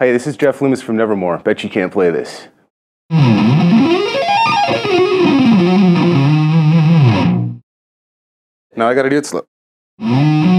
Hey, this is Jeff Loomis from Nevermore. Bet you can't play this. Now I gotta do it slow.